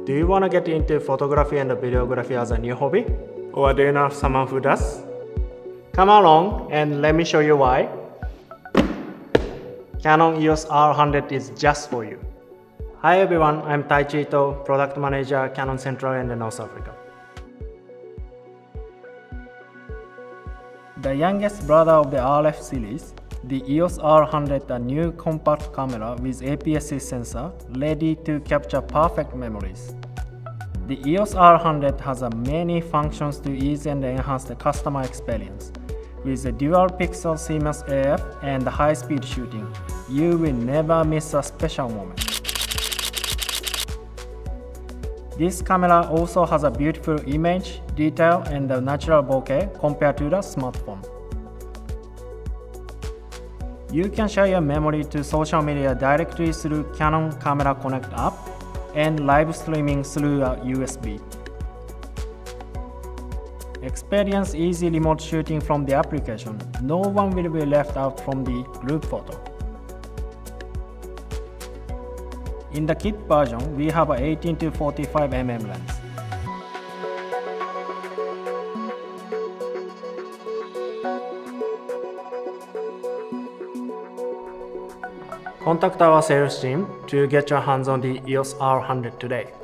Do you want to get into photography and videography as a new hobby? Or do you know someone who does? Come along and let me show you why. Canon EOS R100 is just for you. Hi everyone, I'm Taichi Ito, Product Manager, Canon Central and North Africa. The youngest brother of the RF series, the EOS R100, a new compact camera with APS-C sensor ready to capture perfect memories. The EOS R100 has many functions to ease and enhance the customer experience. With the dual pixel CMOS AF and high-speed shooting, you will never miss a special moment. This camera also has a beautiful image, detail, and a natural bokeh compared to the smartphone. You can share your memory to social media directly through Canon Camera Connect app and live streaming through a USB. Experience easy remote shooting from the application. No one will be left out from the group photo. In the kit version, we have a 18 to 45 mm lens. Contact our sales team to get your hands on the EOS R100 today.